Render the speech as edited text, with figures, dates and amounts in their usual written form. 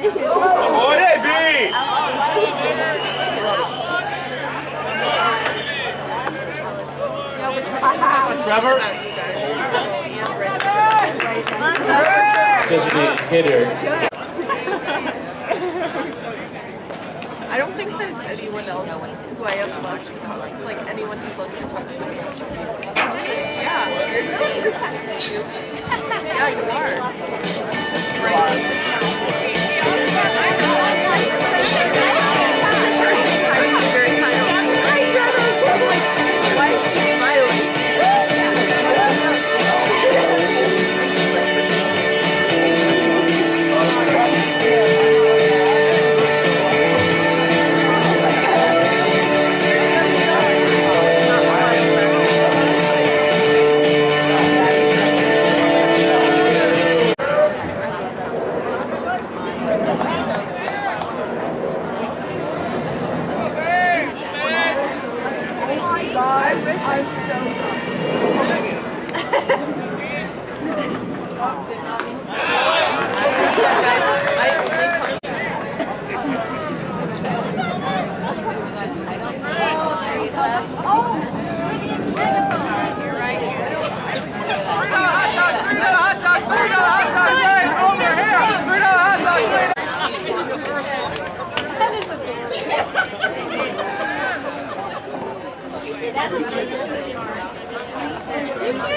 Avoid it, B! Trevor? Designated hitter. I don't think there's anyone else who I have less to talk to, like anyone who's less to talk to. Yeah, you're so yeah, you are. Just great. Very kind of. Hi, Trevor. Like, why is she smiling? Thank you.